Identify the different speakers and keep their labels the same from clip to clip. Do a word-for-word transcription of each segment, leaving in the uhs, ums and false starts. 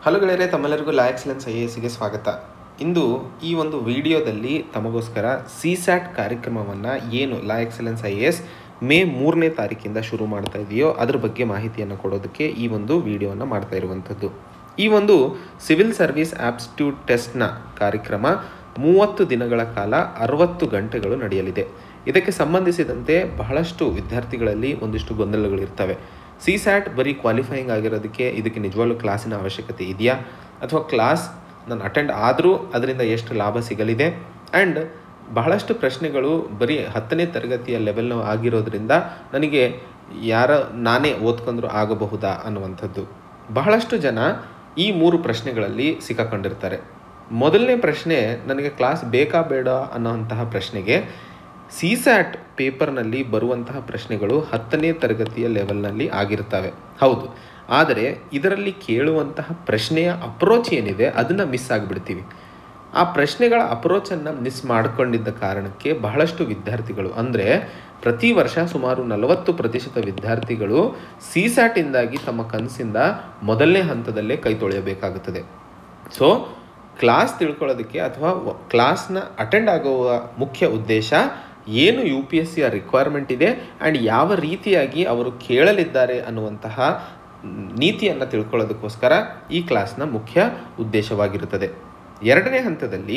Speaker 1: Hello ಗೆಳೆಯರೆ, ತಮ್ಮೆಲ್ಲರಿಗೂ ಲಾ Excellence I A ಎಸ್ಗೆ ಸ್ವಾಗತ. ಇಂದು ಈ ಒಂದು ವಿಡಿಯೋದಲ್ಲಿ ತಮಗೋಸ್ಕರ ಸಿ ಸ್ಯಾಟ್ ಕಾರ್ಯಕ್ರಮವನ್ನು ಏನು La Excellence I A S May ಮೂರನೇ ತಾರೀಕಿಂದ ಶುರು ಮಾಡ್ತಾ ಇದೆಯೋ ಅದ್ರ ಬಗ್ಗೆ ಮಾಹಿತಿಯನ್ನು ಕೊಡೋದಕ್ಕೆ ಈ ಒಂದು ವಿಡಿಯೋವನ್ನು ಮಾಡ್ತಾ ಇರುವಂಥದ್ದು. ಈ ಒಂದು ಸಿವಿಲ್ ಸರ್ವಿಸ್ ಆಪ್ಟಿಟ್ಯೂಡ್ ಟೆಸ್ಟ್ನ ಕಾರ್ಯಕ್ರಮ ಮೂವತ್ತು ದಿನಗಳ ಕಾಲ ಅರವತ್ತು ಗಂಟೆಗಳು ನಡೆಯಲಿದೆ. ಇದಕ್ಕೆ ಸಂಬಂಧಿಸಿದಂತೆ ಬಹಳಷ್ಟು ವಿದ್ಯಾರ್ಥಿಗಳಲ್ಲಿ ಒಂದಿಷ್ಟು ಗೊಂದಲಗಳಿರ್ತವೆ. ಸಿ ಸ್ಯಾಟ್ ಬರೀ ಕ್ವಾಲಿಫೈಯಿಂಗ್ ಆಗಿರೋದಕ್ಕೆ ಇದಕ್ಕೆ ನಿಜವಾಗ್ಲೂ ಕ್ಲಾಸಿನ ಅವಶ್ಯಕತೆ ಇದೆಯಾ, ಅಥವಾ ಕ್ಲಾಸ್ ನಾನು ಅಟೆಂಡ್ ಆದರೂ ಅದರಿಂದ ಎಷ್ಟು ಲಾಭ ಸಿಗಲಿದೆ, ಆ್ಯಂಡ್ ಬಹಳಷ್ಟು ಪ್ರಶ್ನೆಗಳು ಬರೀ ಹತ್ತನೇ ತರಗತಿಯ ಲೆವೆಲ್ನ ಆಗಿರೋದ್ರಿಂದ ನನಗೆ ಯಾರ ನಾನೇ ಓದ್ಕೊಂಡ್ರೂ ಆಗಬಹುದಾ ಅನ್ನುವಂಥದ್ದು. ಬಹಳಷ್ಟು ಜನ ಈ ಮೂರು ಪ್ರಶ್ನೆಗಳಲ್ಲಿ ಸಿಕ್ಕಾಕೊಂಡಿರ್ತಾರೆ. ಮೊದಲನೇ ಪ್ರಶ್ನೆ, ನನಗೆ ಕ್ಲಾಸ್ ಬೇಕಾ ಬೇಡ ಅನ್ನೋಂತಹ ಪ್ರಶ್ನೆಗೆ ಸಿ ಸ್ಯಾಟ್ ಪೇಪರ್ನಲ್ಲಿ ಬರುವಂತಹ ಪ್ರಶ್ನೆಗಳು ಹತ್ತನೇ ತರಗತಿಯ ಲೆವೆಲ್ನಲ್ಲಿ ಆಗಿರ್ತವೆ, ಹೌದು. ಆದರೆ ಇದರಲ್ಲಿ ಕೇಳುವಂತಹ ಪ್ರಶ್ನೆಯ ಅಪ್ರೋಚ್ ಏನಿದೆ ಅದನ್ನು ಮಿಸ್ ಆಗಿಬಿಡ್ತೀವಿ. ಆ ಪ್ರಶ್ನೆಗಳ ಅಪ್ರೋಚನ್ನು ಮಿಸ್ ಮಾಡಿಕೊಂಡಿದ್ದ ಕಾರಣಕ್ಕೆ ಬಹಳಷ್ಟು ವಿದ್ಯಾರ್ಥಿಗಳು, ಅಂದರೆ ಪ್ರತಿ ವರ್ಷ ಸುಮಾರು ನಲವತ್ತು ಪ್ರತಿಶತ ವಿದ್ಯಾರ್ಥಿಗಳು ಸಿ ಸ್ಯಾಟಿಂದಾಗಿ ತಮ್ಮ ಕನಸಿಂದ ಮೊದಲನೇ ಹಂತದಲ್ಲೇ ಕೈ ತೊಳೆಯಬೇಕಾಗುತ್ತದೆ. ಸೊ ಕ್ಲಾಸ್ ತಿಳ್ಕೊಳ್ಳೋದಕ್ಕೆ ಅಥವಾ ಕ್ಲಾಸ್ನ ಅಟೆಂಡ್ ಆಗುವ ಮುಖ್ಯ ಉದ್ದೇಶ ಏನು ಯು ಪಿ ಎಸ್ ಸಿಯ ರಿಕ್ವೈರ್ಮೆಂಟ್ ಇದೆ ಆ್ಯಂಡ್ ಯಾವ ರೀತಿಯಾಗಿ ಅವರು ಕೇಳಲಿದ್ದಾರೆ ಅನ್ನುವಂತಹ ನೀತಿಯನ್ನು ತಿಳ್ಕೊಳ್ಳೋದಕ್ಕೋಸ್ಕರ ಈ ಕ್ಲಾಸ್ನ ಮುಖ್ಯ ಉದ್ದೇಶವಾಗಿರುತ್ತದೆ. ಎರಡನೇ ಹಂತದಲ್ಲಿ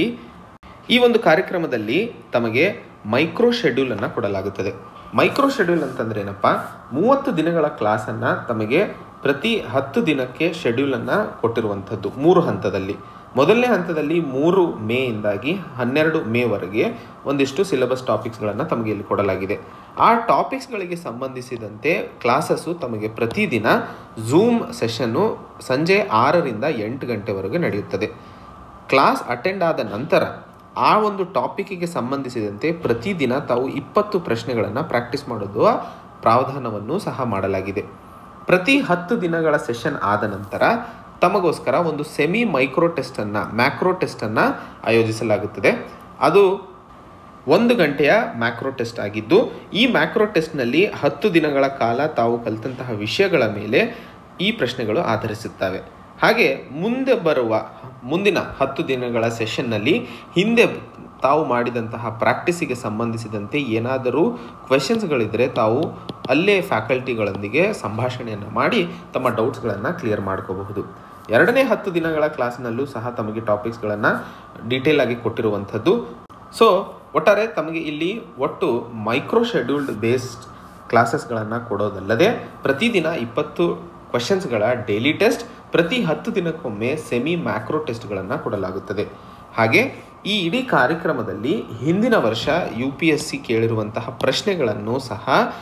Speaker 1: ಈ ಒಂದು ಕಾರ್ಯಕ್ರಮದಲ್ಲಿ ತಮಗೆ ಮೈಕ್ರೋ ಶೆಡ್ಯೂಲನ್ನು ಕೊಡಲಾಗುತ್ತದೆ. ಮೈಕ್ರೋ ಶೆಡ್ಯೂಲ್ ಅಂತಂದ್ರೆ ಏನಪ್ಪ, ಮೂವತ್ತು ದಿನಗಳ ಕ್ಲಾಸನ್ನು ತಮಗೆ ಪ್ರತಿ ಹತ್ತು ದಿನಕ್ಕೆ ಶೆಡ್ಯೂಲನ್ನು ಕೊಟ್ಟಿರುವಂಥದ್ದು ಮೂರು ಹಂತದಲ್ಲಿ. ಮೊದಲನೇ ಹಂತದಲ್ಲಿ ಮೂರು ಮೇಯಿಂದಾಗಿ ಹನ್ನೆರಡು ಮೇವರೆಗೆ ಒಂದಿಷ್ಟು ಸಿಲೆಬಸ್ ಟಾಪಿಕ್ಸ್ಗಳನ್ನು ತಮಗೆ ಇಲ್ಲಿ ಕೊಡಲಾಗಿದೆ. ಆ ಟಾಪಿಕ್ಸ್ಗಳಿಗೆ ಸಂಬಂಧಿಸಿದಂತೆ ಕ್ಲಾಸಸ್ಸು ತಮಗೆ ಪ್ರತಿದಿನ ಝೂಮ್ ಸೆಷನ್ನು ಸಂಜೆ ಆರರಿಂದ ಎಂಟು ಗಂಟೆವರೆಗೆ ನಡೆಯುತ್ತದೆ. ಕ್ಲಾಸ್ ಅಟೆಂಡ್ ಆದ ನಂತರ ಆ ಒಂದು ಟಾಪಿಕ್ಕಿಗೆ ಸಂಬಂಧಿಸಿದಂತೆ ಪ್ರತಿದಿನ ತಾವು ಇಪ್ಪತ್ತು ಪ್ರಶ್ನೆಗಳನ್ನು ಪ್ರಾಕ್ಟೀಸ್ ಮಾಡುವ ಪ್ರಾವಧಾನವನ್ನು ಸಹ ಮಾಡಲಾಗಿದೆ. ಪ್ರತಿ ಹತ್ತು ದಿನಗಳ ಸೆಷನ್ ಆದ ನಂತರ ತಮಗೋಸ್ಕರ ಒಂದು ಸೆಮಿ ಮೈಕ್ರೋ ಟೆಸ್ಟನ್ನು ಮ್ಯಾಕ್ರೋ ಟೆಸ್ಟನ್ನು ಆಯೋಜಿಸಲಾಗುತ್ತದೆ. ಅದು ಒಂದು ಗಂಟೆಯ ಮ್ಯಾಕ್ರೋ ಟೆಸ್ಟ್ ಆಗಿದ್ದು, ಈ ಮ್ಯಾಕ್ರೋ ಟೆಸ್ಟ್ನಲ್ಲಿ ಹತ್ತು ದಿನಗಳ ಕಾಲ ತಾವು ಕಲಿತಂತಹ ವಿಷಯಗಳ ಮೇಲೆ ಈ ಪ್ರಶ್ನೆಗಳು ಆಧರಿಸುತ್ತವೆ. ಹಾಗೆ ಮುಂದೆ ಬರುವ ಮುಂದಿನ ಹತ್ತು ದಿನಗಳ ಸೆಷನ್ನಲ್ಲಿ ಹಿಂದೆ ತಾವು ಮಾಡಿದಂತಹ ಪ್ರಾಕ್ಟೀಸಿಗೆ ಸಂಬಂಧಿಸಿದಂತೆ ಏನಾದರೂ ಕ್ವೆಶನ್ಸ್ಗಳಿದ್ದರೆ ತಾವು ಅಲ್ಲೇ ಫ್ಯಾಕಲ್ಟಿಗಳೊಂದಿಗೆ ಸಂಭಾಷಣೆಯನ್ನು ಮಾಡಿ ತಮ್ಮ ಡೌಟ್ಸ್ಗಳನ್ನು ಕ್ಲಿಯರ್ ಮಾಡ್ಕೋಬಹುದು. ಎರಡನೇ ಹತ್ತು ದಿನಗಳ ಕ್ಲಾಸ್ನಲ್ಲೂ ಸಹ ತಮಗೆ ಟಾಪಿಕ್ಸ್ಗಳನ್ನು ಡೀಟೇಲ್ ಆಗಿ ಕೊಟ್ಟಿರುವಂಥದ್ದು. ಸೊ ಒಟ್ಟಾರೆ ತಮಗೆ ಇಲ್ಲಿ ಒಟ್ಟು ಮೈಕ್ರೋ ಶೆಡ್ಯೂಲ್ಡ್ ಬೇಸ್ಡ್ ಕ್ಲಾಸಸ್ಗಳನ್ನು ಕೊಡೋದಲ್ಲದೆ ಪ್ರತಿದಿನ ಇಪ್ಪತ್ತು ಕ್ವೆಶನ್ಸ್ಗಳ ಡೈಲಿ ಟೆಸ್ಟ್, ಪ್ರತಿ ಹತ್ತು ದಿನಕ್ಕೊಮ್ಮೆ ಸೆಮಿ ಮ್ಯಾಕ್ರೋ ಟೆಸ್ಟ್ಗಳನ್ನು ಕೊಡಲಾಗುತ್ತದೆ. ಹಾಗೆ ಈ ಇಡೀ ಕಾರ್ಯಕ್ರಮದಲ್ಲಿ ಹಿಂದಿನ ವರ್ಷ ಯು ಪಿ ಎಸ್ ಸಿ ಕೇಳಿರುವಂತಹ ಪ್ರಶ್ನೆಗಳನ್ನು ಸಹ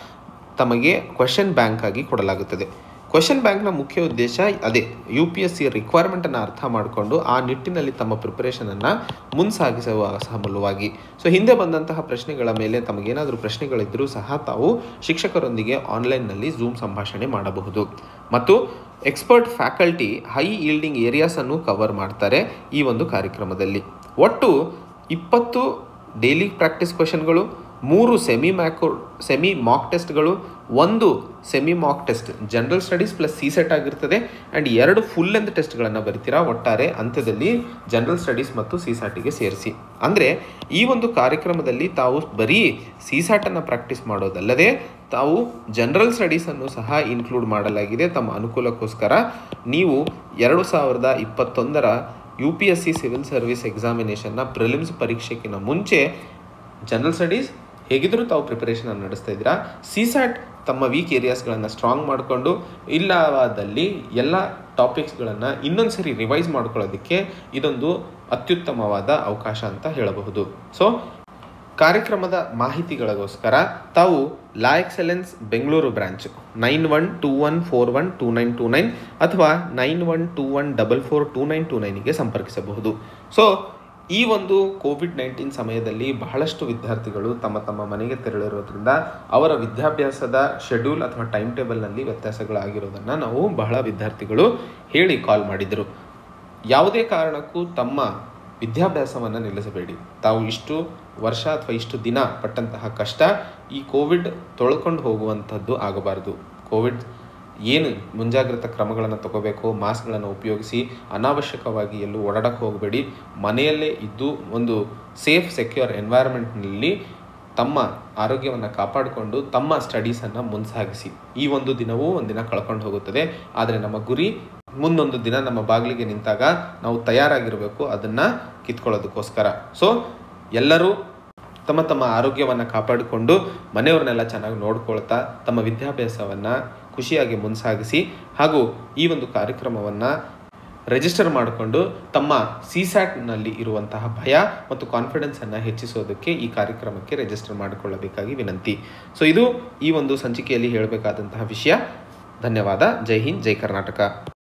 Speaker 1: ತಮಗೆ ಕ್ವೆಶನ್ ಬ್ಯಾಂಕ್ ಆಗಿ ಕೊಡಲಾಗುತ್ತದೆ. ಕ್ವೆಶನ್ ಬ್ಯಾಂಕ್ನ ಮುಖ್ಯ ಉದ್ದೇಶ ಅದೇ, ಯು ಪಿ ಎಸ್ ಸಿ ರಿಕ್ವೈರ್ಮೆಂಟನ್ನು ಅರ್ಥ ಮಾಡಿಕೊಂಡು ಆ ನಿಟ್ಟಿನಲ್ಲಿ ತಮ್ಮ ಪ್ರಿಪರೇಷನನ್ನು ಮುನ್ಸಾಗಿಸುವ ಸಲುವಾಗಿ. ಸೊ ಹಿಂದೆ ಬಂದಂತಹ ಪ್ರಶ್ನೆಗಳ ಮೇಲೆ ತಮಗೇನಾದರೂ ಪ್ರಶ್ನೆಗಳಿದ್ದರೂ ಸಹ ತಾವು ಶಿಕ್ಷಕರೊಂದಿಗೆ ಆನ್ಲೈನ್ನಲ್ಲಿ ಝೂಮ್ ಸಂಭಾಷಣೆ ಮಾಡಬಹುದು. ಮತ್ತು ಎಕ್ಸ್ಪರ್ಟ್ ಫ್ಯಾಕಲ್ಟಿ ಹೈ ಈಲ್ಡಿಂಗ್ ಏರಿಯಾಸನ್ನು ಕವರ್ ಮಾಡ್ತಾರೆ ಈ ಒಂದು ಕಾರ್ಯಕ್ರಮದಲ್ಲಿ. ಒಟ್ಟು ಇಪ್ಪತ್ತು ಡೈಲಿ ಪ್ರಾಕ್ಟೀಸ್ ಕ್ವೆಶನ್ಗಳು, ಮೂರು ಸೆಮಿ ಮ್ಯಾಕ್ರೋ ಸೆಮಿ ಮಾಕ್ ಟೆಸ್ಟ್ಗಳು, ಒಂದು semi mock test general studies plus C SAT ಆಗಿರ್ತದೆ, ಆ್ಯಂಡ್ ಎರಡು ಫುಲ್ ಲೆಂತ್ ಟೆಸ್ಟ್ಗಳನ್ನು ಬರಿತೀರಾ ಒಟ್ಟಾರೆ ಅಂತ್ಯದಲ್ಲಿ ಜನರಲ್ ಸ್ಟಡೀಸ್ ಮತ್ತು ಸಿ ಸ್ಯಾಟಿಗೆ ಸೇರಿಸಿ. ಅಂದರೆ ಈ ಒಂದು ಕಾರ್ಯಕ್ರಮದಲ್ಲಿ ತಾವು ಬರೀ ಸಿ ಸ್ಯಾಟನ್ನು ಪ್ರಾಕ್ಟೀಸ್ ಮಾಡೋದಲ್ಲದೆ ತಾವು ಜನರಲ್ ಸ್ಟಡೀಸನ್ನು ಸಹ ಇನ್ಕ್ಲೂಡ್ ಮಾಡಲಾಗಿದೆ ತಮ್ಮ ಅನುಕೂಲಕ್ಕೋಸ್ಕರ. ನೀವು ಎರಡು ಸಾವಿರದ ಇಪ್ಪತ್ತೊಂದರ U P S C civil service ಎಕ್ಸಾಮಿನೇಷನ್ನ ಪ್ರಿಲಿಮ್ಸ್ ಪರೀಕ್ಷೆಗಿಂತ ಮುಂಚೆ ಜನರಲ್ ಸ್ಟಡೀಸ್ ಹೇಗಿದ್ದರೂ ತಾವು ಪ್ರಿಪರೇಷನನ್ನು ನಡೆಸ್ತಾ ಇದ್ದೀರಾ. ಸಿ ಸ್ಯಾಟ್ ತಮ್ಮ ವೀಕ್ ಏರಿಯಾಸ್ಗಳನ್ನು ಸ್ಟ್ರಾಂಗ್ ಮಾಡಿಕೊಂಡು ಇಲ್ಲವಾದಲ್ಲಿ ಎಲ್ಲ ಟಾಪಿಕ್ಸ್ಗಳನ್ನು ಇನ್ನೊಂದು ಸರಿ ರಿವೈಸ್ ಮಾಡ್ಕೊಳ್ಳೋದಕ್ಕೆ ಇದೊಂದು ಅತ್ಯುತ್ತಮವಾದ ಅವಕಾಶ ಅಂತ ಹೇಳಬಹುದು. ಸೊ ಕಾರ್ಯಕ್ರಮದ ಮಾಹಿತಿಗಳಿಗೋಸ್ಕರ ತಾವು La Excellence Bengaluru branch nine one two one four one two nine two nine ಅಥವಾ nine one two one double four two nine two ನೈನಿಗೆ ಸಂಪರ್ಕಿಸಬಹುದು. ಸೊ ಈ ಒಂದು ಕೋವಿಡ್ ನೈನ್ಟೀನ್ ಸಮಯದಲ್ಲಿ ಬಹಳಷ್ಟು ವಿದ್ಯಾರ್ಥಿಗಳು ತಮ್ಮ ತಮ್ಮ ಮನೆಗೆ ತೆರಳಿರೋದ್ರಿಂದ ಅವರ ವಿದ್ಯಾಭ್ಯಾಸದ ಶೆಡ್ಯೂಲ್ ಅಥವಾ ಟೈಮ್ ಟೇಬಲ್ನಲ್ಲಿ ವ್ಯತ್ಯಾಸಗಳಾಗಿರೋದನ್ನು ನಾವು ಬಹಳ ವಿದ್ಯಾರ್ಥಿಗಳು ಹೇಳಿ ಕಾಲ್ ಮಾಡಿದರು. ಯಾವುದೇ ಕಾರಣಕ್ಕೂ ತಮ್ಮ ವಿದ್ಯಾಭ್ಯಾಸವನ್ನು ನಿಲ್ಲಿಸಬೇಡಿ. ತಾವು ಇಷ್ಟು ವರ್ಷ ಅಥವಾ ಇಷ್ಟು ದಿನ ಪಟ್ಟಂತಹ ಕಷ್ಟ ಈ ಕೋವಿಡ್ ತೊಳ್ಕೊಂಡು ಹೋಗುವಂಥದ್ದು ಆಗಬಾರ್ದು. ಕೋವಿಡ್ ಏನು ಮುಂಜಾಗ್ರತಾ ಕ್ರಮಗಳನ್ನು ತಗೋಬೇಕು, ಮಾಸ್ಕ್ಗಳನ್ನು ಉಪಯೋಗಿಸಿ, ಅನಾವಶ್ಯಕವಾಗಿ ಎಲ್ಲೂ ಓಡಾಡಕ್ಕೆ ಹೋಗಬೇಡಿ, ಮನೆಯಲ್ಲೇ ಇದ್ದು ಒಂದು ಸೇಫ್ ಸೆಕ್ಯೂರ್ ಎನ್ವೈರನ್ಮೆಂಟ್ನಲ್ಲಿ ತಮ್ಮ ಆರೋಗ್ಯವನ್ನು ಕಾಪಾಡಿಕೊಂಡು ತಮ್ಮ ಸ್ಟಡೀಸನ್ನು ಮುನ್ಸಾಗಿಸಿ. ಈ ಒಂದು ದಿನವೂ ಒಂದಿನ ಕಳ್ಕೊಂಡು ಹೋಗುತ್ತದೆ, ಆದರೆ ನಮ್ಮ ಗುರಿ ಮುಂದೊಂದು ದಿನ ನಮ್ಮ ಬಾಗಿಲಿಗೆ ನಿಂತಾಗ ನಾವು ತಯಾರಾಗಿರಬೇಕು ಅದನ್ನು ಕಿತ್ಕೊಳ್ಳೋದಕ್ಕೋಸ್ಕರ. ಸೊ ಎಲ್ಲರೂ ತಮ್ಮ ತಮ್ಮ ಆರೋಗ್ಯವನ್ನು ಕಾಪಾಡಿಕೊಂಡು ಮನೆಯವ್ರನ್ನೆಲ್ಲ ಚೆನ್ನಾಗಿ ನೋಡ್ಕೊಳ್ತಾ ತಮ್ಮ ವಿದ್ಯಾಭ್ಯಾಸವನ್ನು ಖುಷಿಯಾಗಿ ಮುನ್ಸಾಗಿಸಿ ಹಾಗೂ ಈ ಒಂದು ಕಾರ್ಯಕ್ರಮವನ್ನು ರಿಜಿಸ್ಟರ್ ಮಾಡಿಕೊಂಡು ತಮ್ಮ ಸಿ ಸ್ಯಾಟ್ನಲ್ಲಿ ಇರುವಂತಹ ಭಯ ಮತ್ತು ಕಾನ್ಫಿಡೆನ್ಸನ್ನು ಹೆಚ್ಚಿಸೋದಕ್ಕೆ ಈ ಕಾರ್ಯಕ್ರಮಕ್ಕೆ ರಿಜಿಸ್ಟರ್ ಮಾಡಿಕೊಳ್ಳಬೇಕಾಗಿ ವಿನಂತಿ. ಸೊ ಇದು ಈ ಒಂದು ಸಂಚಿಕೆಯಲ್ಲಿ ಹೇಳಬೇಕಾದಂತಹ ವಿಷಯ. ಧನ್ಯವಾದ. ಜೈ ಹಿಂದ್, ಜೈ ಕರ್ನಾಟಕ.